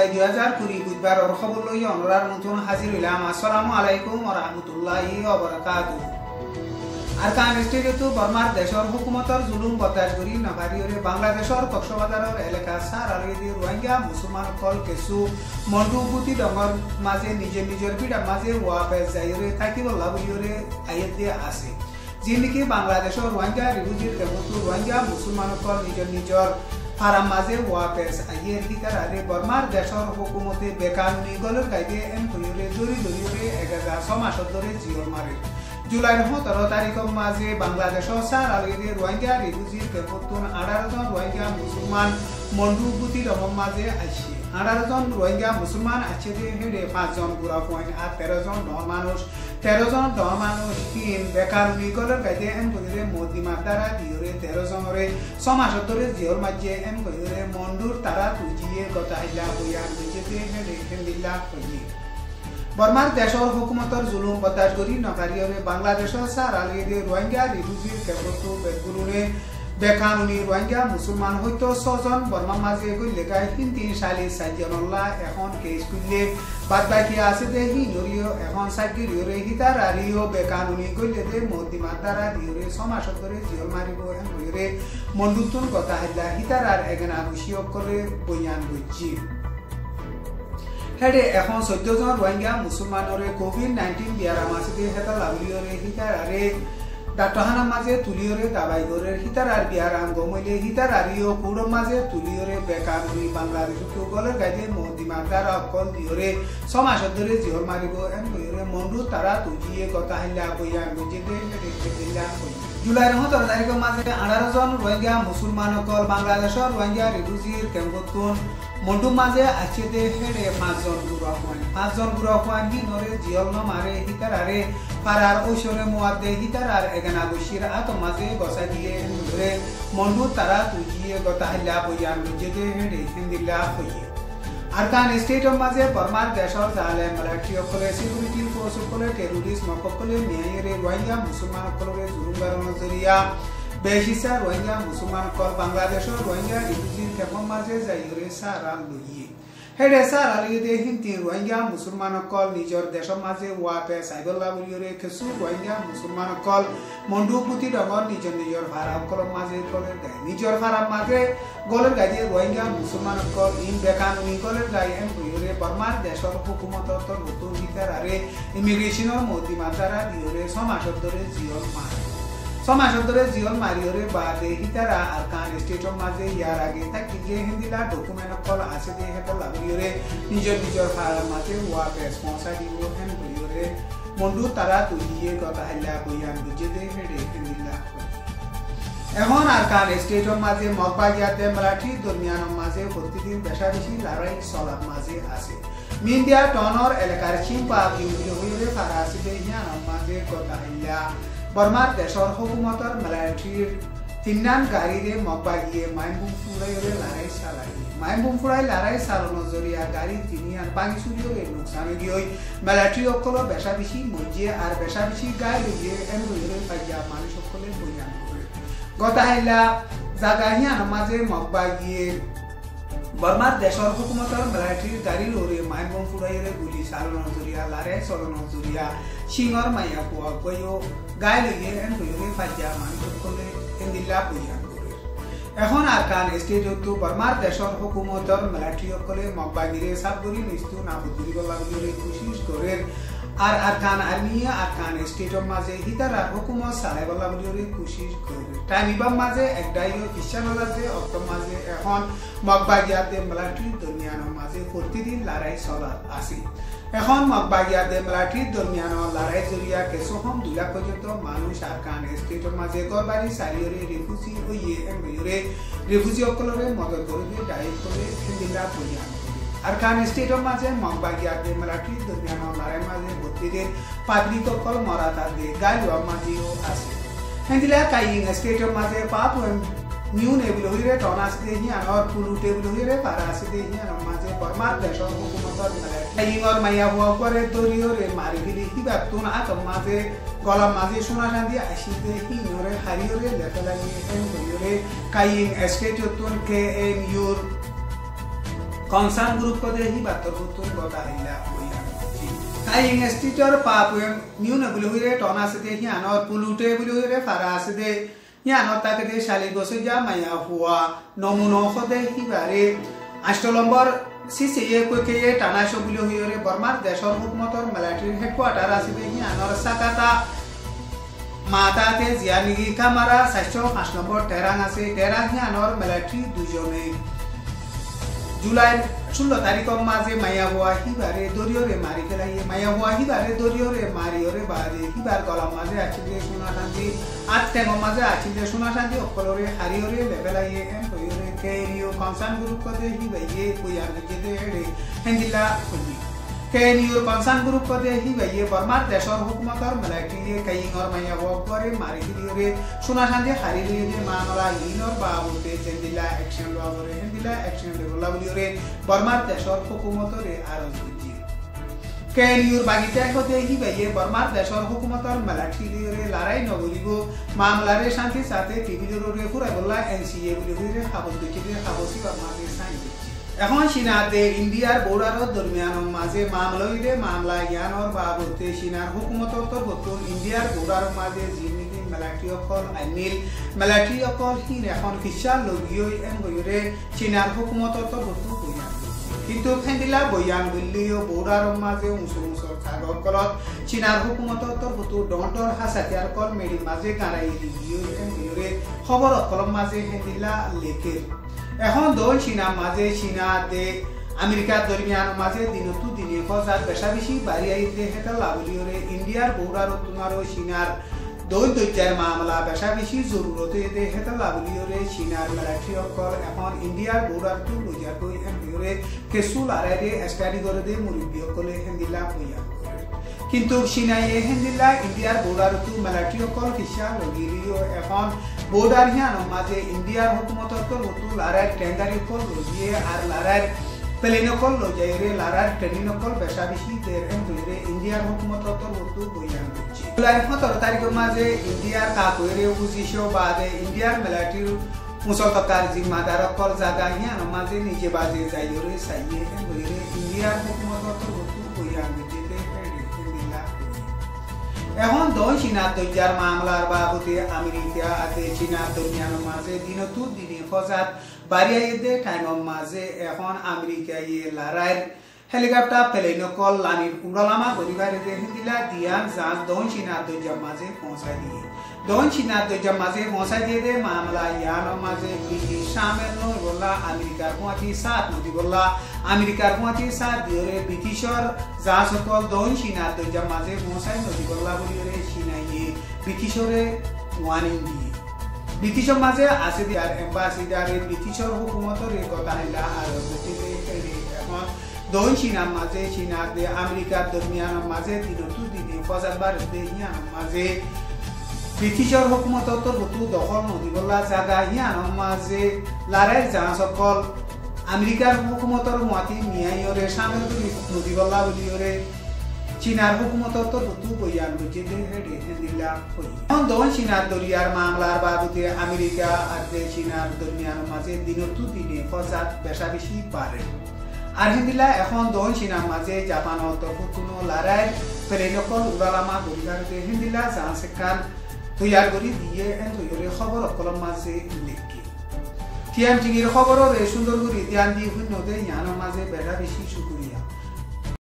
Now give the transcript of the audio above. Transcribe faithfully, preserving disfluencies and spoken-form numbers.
দুই হাজার কুড়ি বুধবারের খবর লই অনরার নতুন হাজির হইলাম। আসসালামু আলাইকুম ওয়া রাহমাতুল্লাহি ওয়া বারাকাতুহু। আরকান স্টেডিয়তো বর্মার দেশর হুকুমতর জুলুম বরদাস্ত করি নভারিয়রে বাংলাদেশর কক্সবাজারের এলাকা সার আলগেদি রোহিঙ্গা মুসলমান কল কেসু মন্ডুভূতি ডঙ্গর মাঝে নিজের নিজের পিঠা মাঝে ওয়াপেস যাইরে থাকিবল্লা বলিয়রে আইয়ের দিয়ে আছে। যিনিকি বাংলাদেশর রোহিঙ্গা রিফিউজির কেমতো রোহিঙ্গা মুসলমান কল নিজের নিজের ফারাম মাঝে ওয়াপেস আইয়ের হিতার আরে বর্মার দেশর হুকুমতে বেকানুনি গলের গাইদে এম কইরে দরি দরিয়রে এগাজা ছমাসর ধরে জিয়র মারে। জুলাইর সতেরো তারিখের মাঝে বাংলাদেশের সার আলগেদি রোহিঙ্গা রিফিউজির কেমতন আঠারো জন রোহিঙ্গা মুসলমান মন্ডুভূতি ডঙ্গর মাঝে আসছে। আঠারো জন রোহিঙ্গা মুসলমান আছে যে হেডে পাঁচজন বুড়া পয়েন্ট আর তেরো জন ডর মানুষ তেরো জন ডর মানুষ তিন বেকানুনি গলের গাইদে এম কইরে মদিমার দ্বারা দিয়রে তেরো জনরে ছমাসর ধরে জিয়র মাঝে এম কইরে মন্ডুর তারা তুজিয়ে গতা হিলা হইয়া নিজেতে হেডে হেন্দিল্লা হইয়ে বর্মার দেশর হুকুমতর জুলুম বরদাস্ত করি নকারিয়রে বাংলাদেশের সার আলগেদি রোহিঙ্গা রিফিউজির কেবলতো বেগুনে বেকানুনি রোহিঙ্গা মুসলমান হয়তো ছজন বর্মার মাঝে গইলে গাই তিন তিন সালে সাইজনল্লা এখন কেস করলে বাদ বাকি আছে দে হি নরিও এখন সাইগিরিয়রে হিতার আরিও বেকানুনি গইলে দে মদিমার দ্বারা দিয়রে ছমাসর ধরে জিয়ল মারিব এমরে মন্ডুতুন কথা হাইলা হিতার আর এগেনা গুছিয়ক করে বইয়ান বুঝছি। হেডে এখন চৈধ্য জন রোহিঙ্গা মুসলমানরে কোভিড নাইন্টিন বিয়ারা মাসিদে হেতা লাভলিয়রে হিতার আরে ডাক্তারখানার মাঝে তুলিয়রে দাবাই গরের হিতার আর বিয়ারাম গমইলে হিতার আরিও কুড়োর মাঝে তুলিয়রে বেকানুনি বাংলাদেশ গলের গাইদে মদিমার দ্বারা অকল দিয়রে ছমাসর ধরে জিহর মারিব এম কইরে মন্ডু তারা তুজিয়ে কথা হাইলা বইয়ান বুঝিতে দিলা জুলাইর সতেরো তারিখের মাঝে আঠারো জন রোহিঙ্গা মুসলমান অকল বাংলাদেশের রোহিঙ্গা রিফিউজির কেম্পতন মন্ডুর মাঝে আছে দে হেডে পাঁচজন বুড়া পয়েন্ট পাঁচজন বুড়া পয়েন্ট হি নরে জিয়ল মারে হিতার আরে পারার ঐশ্বরে মুয়াদে হিতার আর এগানা বসির আত মাঝে গসা দিয়ে ধরে মন্ডু তারা তুজিয়ে গতা হাইলা বইয়ান বুঝিতে হেডে হিন্দিল্লা হইয়ে। আরকান স্টেটের মাঝে বর্মার দেশর জালে মালাঠি অকলে সিকিউরিটি ফোর্স অকলে টেরোরিস্ট মকলে ন্যায়েরে রোহিঙ্গা মুসলমান অকলরে জুলুমগারণ জরিয়া বেশিসা রোহিঙ্গা মুসলমান কল বাংলাদেশের রোহিঙ্গা রিফিউজির কেমন মাঝে যাইরে সারা লইয়ে হেডে সারা লইয়ে হিন্দি রোহিঙ্গা মুসলমান কল নিজের দেশের মাঝে ওয়াপে সাইদুল্লাহ বলিয়রে কিছু রোহিঙ্গা মুসলমান কল মন্ডুভূতি ডঙ্গর নিজের নিজের ভাড়া কলম মাঝে গলের গায়ে নিজের ভাড়া মাঝে গলের গায়ে রোহিঙ্গা মুসলমান কল ইন বেকানুনি গলের গায়ে এম বলিয়রে বর্মার দেশের হুকুমত নতুন হিতার আরে ইমিগ্রেশনের মদিমার দ্বারা দিয়রে ছমাসর ধরে জিয়ল মার ছমাসর ধরে জিয়ল মারিয়রে বাদে হিতারা আরকান স্টেটের মাঝে ইয়ার আগে থাকি যে হিন্দিলা ডকুমেন্ট কল আছে যে হেতা লাভরিয়রে নিজের নিজের ভাড়ার মাঝে ওয়াপে স্পন্সর দিব হেন বলিয়রে মন্ডু তারা তুলিয়ে কথা হাইলা বইয়ান বুঝে দে হেডে হিন্দিলা এখন আরকান স্টেটের মাঝে মগবাগিয়াতে মারাঠি দরমিয়ানের মাঝে প্রতিদিন বেশা বেশি লড়াই চলার মাঝে আছে। মিন্দিয়া টনর এলাকার চিম্পা বিউরে হইলে ফারা আছে যে হিয়ানোর মাঝে কথা হাইলা বর্মার দেশর হুকুমতর মিলিটারির তিননান গাড়িরে মগবাগিয়ে মাইমবুম ফুরাইরে লড়াই চালাই মাইমবুম ফুরাই লড়াই চালানোর জরিয়া গাড়ি তিনিয়ান বাঙি চুরিয়ে লোকসান গিয়ে মিলিটারি অকল বেশা বেশি মজিয়ে আর বেশা বেশি গায়ে লইয়ে এম লইরে পাইয়া মানুষ সকলে বইয়ান করে গতা হাইলা জাগা হিয়ান মাঝে মগবাগিয়ে বর্মার দেশর হুকুমতর মিলিটারির গাড়ি লড়ে মাইমবুম ফুরাইরে গুলি চালানোর জরিয়া লড়াই চালানোর জরিয়া সিংহর মাইয়া পোয়া গইও গায়ে লইয়ে এম লইরে পাইয়া মানুষ সকলে হিন্দিল্লা বইয়ান করে। এখন আরকান স্টেডিয়তো বর্মার দেশর হুকুমতর মিলিটারি সকলে মগবাগিরে সাবগরি নিস্তু নাবুদুরি গলা বলিরে কোশিশ করে আর আরকান আর্মি আরকান স্টেটের মাঝে হিতারা হুকুমত চালাইবলা বলিরে কোশিশ করে। টাইমিবার মাঝে একদাইও খ্রিস্টানরা যে অক্ট মাঝে এখন মগবাগিয়াতে মিলিটারি দরমিয়ানের মাঝে প্রতিদিন লড়াই চলা আছে। এখন মগবাগিয়াতে মিলিটারি দরমিয়ানের লড়াই জরিয়া কেসোহম দুই লাখ পর্যন্ত মানুষ আরকান স্টেটের মাঝে গড়বাড়ি চারিয়রে রিফিউজি হইয়ে এমরে রিফিউজি অকলরে মদত করবে ডাইরেক্ট করে হিন্দিলা বইয়ান আরকান স্টেটের মাঝে মগবাগিয়াতে মিলিটারি দরমিয়ানের লড়াই মাঝে প্রতিদিন পাবলিক অকল মরা থাকে গাইলুয়া মাঝেও আছে। হিন্দিলা কাইং স্টেটের মাঝে পাপ নিউ নেবুল হইরে টন আছে দে হিয়ানর পুলু টেবুল হইরে পারা আছে দে হিয়ানর মাঝে বর্মার দেশর হুকুমতর কাইংর মাইয়া হওয়া করে দরিয়রে মারি ফিরি হিবা তুন আতম মাঝে গলা মাঝে সোনা শান্তি আসি দে হিনরে হারিয়রে লেখা লাগিয়ে এম দরিয়রে কাইং স্টেটের তুন K M your concern group কদে হি বাতর হতো গতা হিলা হইয়া তাই ইনস্টিটিউটর পাপুয়েম নিউন বলি হইরে টনা সে হি আনর পুলুটে বলি হইরে ফারা আছে দে হি আনর তাকে দে শালি গসে যা মায়া হুয়া নমুনো খদে হি বারে আষ্ট নম্বর সিসি এ কইকে এ টানাশো বলি হইরে বর্মার দেশর হুকুমতর মিলিটারি হেডকোয়ার্টার আছে দে হি আনর সাকাতা মাতাতে জিয়ানিগি কামারা সাতশো পাঁচ নম্বর টেরাং আছে টেরাং হি আনর মিলিটারি দুজনে জুলাই ষোলো তারিখের মাঝে মায়া হুয়া হিবারে দরিয়রে মারি ফেলাইয়ে মায়া হুয়া হিবারে দরিয়রে মারিয়রে বাদে হিবার গলার মাঝে আছিলে সোনা শান্তি আট টেঙর মাঝে আছিলে সোনা শান্তি অকলরে হারিয়রে লেভেলাইয়ে এন কইরে কেরিও কনসার্ন গ্রুপ কদে হিবাইয়ে কইয়ার যেতে হেড়ে হেন্দিলা কইলি কেরিও কনসার্ন গ্রুপ কদে হিবাইয়ে বর্মার দেশর হুকুমতর মিলিটারি কাইঙর মায়া হুয়া করে মারি দিলিয়রে সোনা শান্তি হারিয়রে মামলা ইনর বাবুতে জেন্দিলা অ্যাকশন লওয়া করে হেন্দিলা অ্যাকশন লেভেলা বলিয়রে বর্মার দেশর হুকুমতরে আরজ বুঝি কেরিওর বাগিতে হতে হিবাইয়ে বর্মার দেশর হুকুমতর মিলিটারিরে লড়াই নগরিব মামলারে শান্তি সাথে টিভিলরে পুরা বললা এনসিএ বলি হইরে খাবস দিকে খাবসি বর্মাতে সাইন এখন সিনাতে ইন্ডিয়ার বর্ডারর দরমিয়ান মাঝে মামলাইরে মামলা ইয়ানর বাবতে সিনার হুকুমতর তরফতুন ইন্ডিয়ার বর্ডার মাঝে জিমিনি মিলিটারি অকল আইনিল মিলিটারি অকল হিন এখন ফিশাল লগিও এন হইরে সিনার হুকুমতর তরফতু কইয়া কিন্তু ফেন্দিলা বয়ান বললিও বর্ডার মাঝে উঁচু উঁচুর কাগজ কলত চীনার হুকুমতর তরফতু ডন্টর হাসাতিয়ার কল মেডি মাঝে গাড়াই দিও এন হইরে খবর কলম মাঝে ফেন্দিলা লেখে এখন দল চীনা মাঝে চীনাতে আমেরিকার দরমিয়ান মাঝে দিনতু দিনে খজার পেশা বেশি বাড়ি আইতে হেতা লাভলিওরে ইন্ডিয়ার বর্ডার তুনারও চীনার দল দৈত্যার মামলা পেশা বেশি জরুরতে দে হেতা লাভলিওরে চীনার মিলিটারি অকল এখন ইন্ডিয়ার বর্ডার টু লইয়া কই হেন্দিওরে কেসু লারাইরে স্টাডি করে দে মুরব্বী অকলে হেন্দিলা হইয়া কিন্তু চীনায়ে হেন্দিলা ইন্ডিয়ার বর্ডার টু মিলিটারি অকল কিসা লগিলিও এখন বর্ডার হিয়ান মাঝে ইন্ডিয়ার হুকুমতর তরফতু লারাইর ট্যাঙ্গারি কল লজিয়ে আর লারাইর প্লেনকল লজাইরে লারার ট্রেনিনকল বেশা বেশি দের এন হইরে ইন্ডিয়ার হুকুমতর তরফতু বইয়ান দিচ্ছে জুলাই সতেরো তারিখের মাঝে ইন্ডিয়ার কাকইরে বুঝিছো বাদে ইন্ডিয়ার মিলিটারি মুসলতকার জিম্মাদার অকল জায়গা হিয়ান মাঝে নিজে বাজে যাইরে সাইয়ে এন হইরে ইন্ডিয়ার হুকুমতর তরফতু বইয়ান দিচ্ছে এখন দই চীনার দৈজার মামলার বাবদে আমেরিকা আতে চীনার দরমিয়ান মাঝে দিনতু দিনে ফজাত বাড়িয়াইদে টাইমর মাঝে এখন আমেরিকায় লড়াইয়ের হেলিকপ্টার প্লেনকল লানির উড়ালামা গরিবারে দে হিন্দিলা দিয়ান জাহাজ দই চীনার দৈজার মাঝে পৌঁছাই দিয়ে দই চীনার দৈজার মাঝে পৌঁছাই দিয়ে দে মামলা ইয়ান মাঝে ব্রিটিশ সামেল নয় বললা আমেরিকার পঁয়ত্রিশ সাত নদী বললা আমেরিকার পঁয়ত্রিশ সাত দিওরে ব্রিটিশর জাহাজ সকল দই চীনার দৈজার মাঝে পৌঁছাই নদী বললা বলিওরে চীনাইয়ে ব্রিটিশরে ওয়ার্নিং দিয়ে ব্রিটিশর মাঝে আছে দিয়ার এম্বাসিডারে ব্রিটিশর হুকুমতর এই কথা নিলা আর এখন দই চীনার মাঝে চীনার দে আমেরিকার দরমিয়ান মাঝে দিনতু দিনে ফজাতবার দে হিয়ান মাঝে ব্রিটিশর হুকুমতর তরফতু দখল নদী বললা জায়গা হিয়ান মাঝে লড়াইয়ের জাহাজ সকল আমেরিকার হুকুমতর মাতি নিয়াইরে সামিল নদী বললা বলিওরে চীনার হুকুমতর তরফতু বইয়ান বুঝে হেডে হেন্দিলা হই এখন দই চীনার দরিয়ার মামলার বাবদে আমেরিকা আর দে চীনার দরমিয়ান মাঝে দিনতু দিনে ফজাত বেশা বেশি বাড়ে আর হিন্দিলা এখন দই চীনার মাঝে জাপানত তরফতুনো লড়াইয়ের প্লেনকল উড়ালামা গরিবার দে হিন্দিলা জাহাজ খান তৈয়ার করে দিয়ে এন তৈরি খবর অকলম মাঝে লিখি টিএম টিভির খবরের এই সুন্দর করে ধ্যান দিয়ে শূন্য দে ইয়ানোর মাঝে বেড়া বেশি শুকুরিয়া।